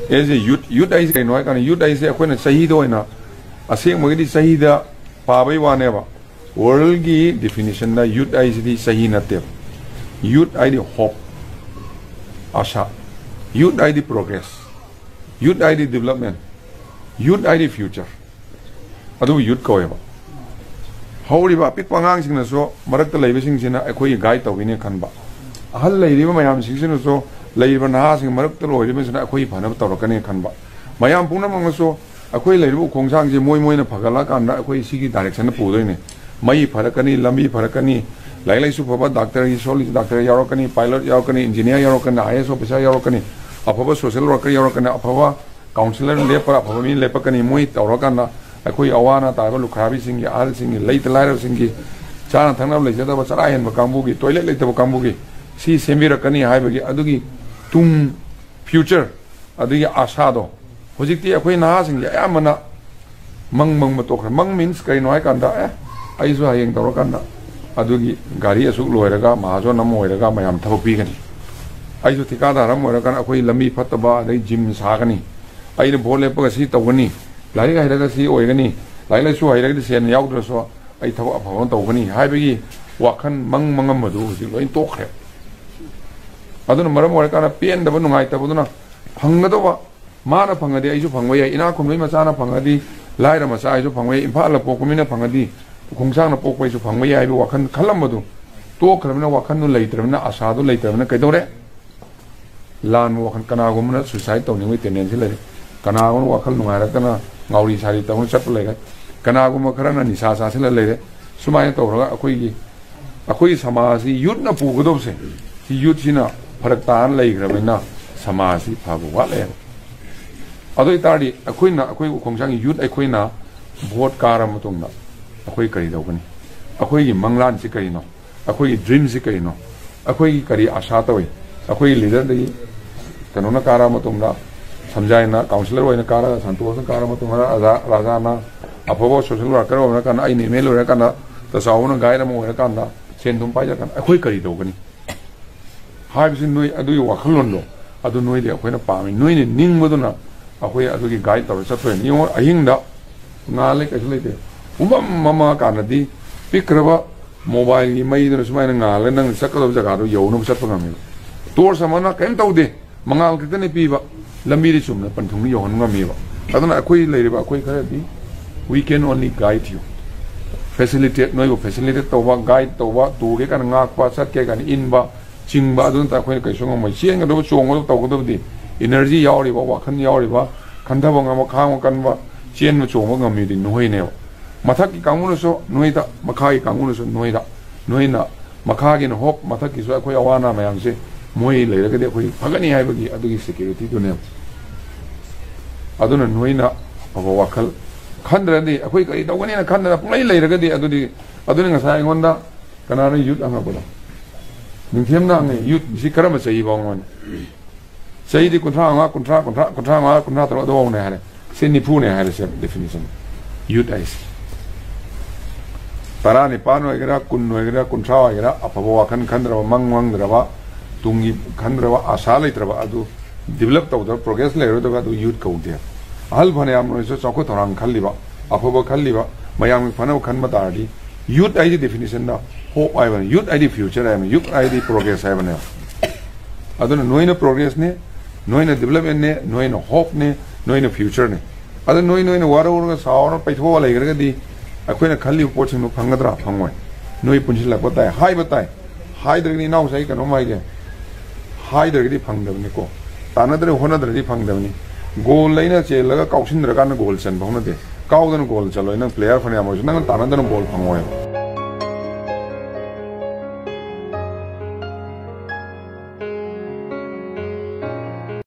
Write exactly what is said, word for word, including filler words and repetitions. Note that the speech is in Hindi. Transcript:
as a youth youth I कहीं है यूथ आई से अखोना सही दो ना असेंबगी सही दा पाबई वानेबा वर्ल्ड की डिफिनेशन दा यूथ आई से सही नते यूथ आई होप आशा youth I progress youth I development youth I future अदु यूथ कौएबा हौरिबा पिकपा आंगांसिंगनसो मरक्ता लैबसिंगसिना अखोई गाइड तौबिने खनबा अहल लैरिबा मयामसिंगसिनसो लैरिबा नहासिंग मरक्ता लोइरिबसिना अखोई फनब तौरकने खनबा मयाम पुनमंगसो अखोई लैरिबा खोंगसांगजे मोय मोयना फगला कांदा अखोई सिगी डायरेक्शन पुदोइने मई फरकनी लंबी फरकनी लाइक लाइसु फबा डॉक्टर सोलिस डॉक्टर यावरकनी पायलट यावरकनी इंजीनियर यावरकनी आईएएस ऑफिसर यावरकनी अफबा सोशल वर्कर यावरकनी अफबा काउंसलर लेपर अफबा मी लेपकनी मोय तौरकांदा अखोई अवाना ताबा लुखाबी सिंगी आल सिंगी लैत लाइर सिंगी चाना थंगना लेजदबा चरा हेनबा कांबुगी टॉयलेट लेतबा कांबुगी सी सेमिरकनी हाइबगी अदुगी तुम फ्यूचर अदुगी आशा दो होजिकती अखोई नहा सिंगी अयामना मंग मंग मतोखर मंग मीन्स करिनो हाय कांदा ए आइसु हायेंग तौरकांदा अदुगी गाड़ी असुक लोयरगा महाजो नम होयरगा मयाम थबक पीगनी आइसु ठिकादारम होयरगा अखोई लंबी फतबा अदई जिम सागनी आइने बोल लेपगा सी तौगनी लाइक हाइरगसी ओइगनी लाइक लाइसु हाइरगदी सेन याउद्रसो आई थबक अफबन तौगनी हाइबगी वाखन मंग मंगम मदु हुजि लोइन तोखरे अदुन मरम ओरकाना पेन दब नुंगाइ तबदुना फंगदोबा माना फंगदि आइसु फंगबै या इना खुमलै मचाना फंगदि लाइरा मचा आइसु फंगबै इम्फाल पोकमिना फंगदि खोंगसांना पोकबैसु फंगबै या आइबु वाखन खलमदु तोखरमना वाखन लैत्रमना आशादु लैत्रमना कैदोरे लान वाखन कनागुमना सुसाइड तौनिंगै टेंडेंसी लैरे कनागुन वाखल नुंगाइरकना ngawri sari tawon chap lega kanaguma kharana nisa sasila lere sumai tawraga akoi akoi samasi youth na pugodob se si youth sina pharak tan leigrabina samasi phabu wale adoi tari akoi na akoi khongsang youth akoi na vote karam tungna akoi kari dawgani akoi gi manglan si kari no akoi gi dream si kari no akoi gi kari asha tawi akoi leader dei kanona karam tungna समझाइना काउंसलर होइना कारा संतोष कारा मत तुम्हारा राजा ना अफबो सोशल वर्कर होना काना आई निमेल होना काना तसाउना गाइर म होना काना सेन तुम पाइ जाकन अखोई करी दोगनी हाइबसिन नोइ अदुइ वाखलोन लो अदु नोइ दे अखोइना पामि नोइ ने निंगबदुना अखोई अदुगी गाइड तौर चतोय नियो अहिंगदा ngale ka sule de umam mama kanadi pikraba mobile gi mai dun sumaina ngale nang sakalo jaga do yonu satpa ngami tor samana kem taude mangal kitane piba lambi ri chumna panthung yo hon ngami ba aduna akoi leiriba akoi khara di we can only guide you facilitate noi go facilitate to ba guide to ba tu ge kan ngak pa sat ke kan in ba ching ba adun ta khoi kai song mo chen ga do chong go to go do di energy yauri ba wa khan yauri ba khanda ba ngam khang kan ba chen no chong ngam mi di noi ne mathak ki kangun so noi da makha ki kangun so noi da noi na makha gi no hop mathak ki so akoi awana mayam se moi leiragadi akoi phagani haibagi adugi security do ne aduna noina aba wakal khandradi akoi kai dawgani na khandra pungai leiragadi adudi aduni ngasai ngonda kanara youth anga bola ningthem na ngai youth si karama sei bawon sei di kuntra nga kuntra kuntra kuntra nga kuntra tro do ne hare se ni pu ne hare se definition youth is tarani pano egera kunno egera kuntra egera apabo wakan khandra mangwang draba tungi khandra आशा लेत्रबा अदु डेवलप तौदर प्रोग्रेस लेरदबा अदु यूथ कौदे ahal bhane amno so chako thorang khalliba afobo khalliba mayam phano khanma tardi youth id definition da hope ai ban youth id future ai youth id progress ai ban aduna noina progress ne noina development ne noina hope ne noina future ne adu noi noina wara wara saawna paitho legrega di akoina khalli poching no phangadra phangoi noi punjila batai hai batai hai dragni nau sai kano mai ge हाइदरगदी फंगदबनी को तानदरे होनदरदी फंगदबनी गोल लैना चेलगा काउसिनदर कान गोल सन बहुनदे काउदन गोल चलो नंग प्लेयर फने आमो नंग तानदन बॉल फंगोय